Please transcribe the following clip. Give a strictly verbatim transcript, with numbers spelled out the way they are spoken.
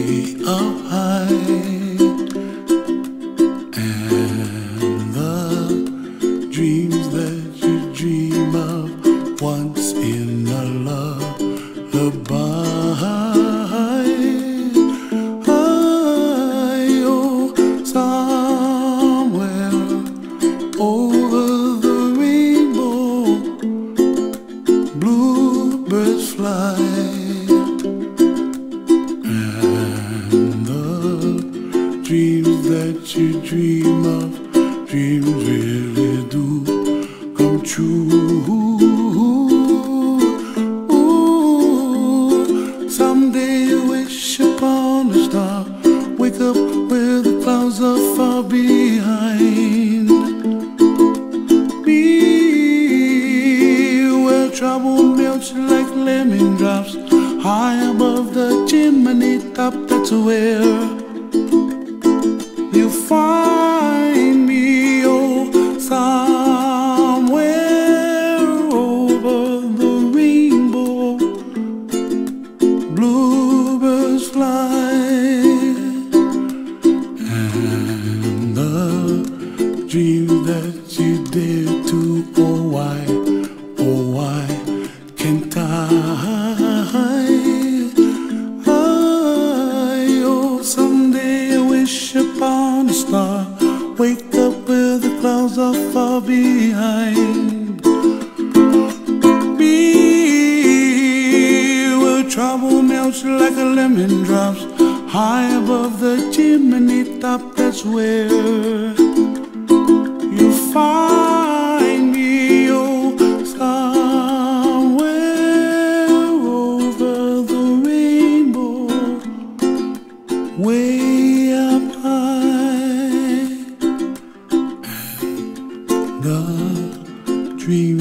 up high, and the dreams that you dream of once in a lullaby. Oh, somewhere over the rainbow, bluebirds fly. Dreams that you dream of, dreams really do come true. Ooh, someday you wish upon a star, wake up where the clouds are far behind. Be where trouble melts like lemon drops, high above the chimney top. That's where you find me, oh, somewhere over the rainbow, bluebirds fly, and the dreams that you dare to, oh why, oh why can't I? Upon a star, wake up where the clouds are far behind. Be where trouble melts like a lemon drops, high above the chimney top. That's where you find me, oh, somewhere over the rainbow, way up high, and the dream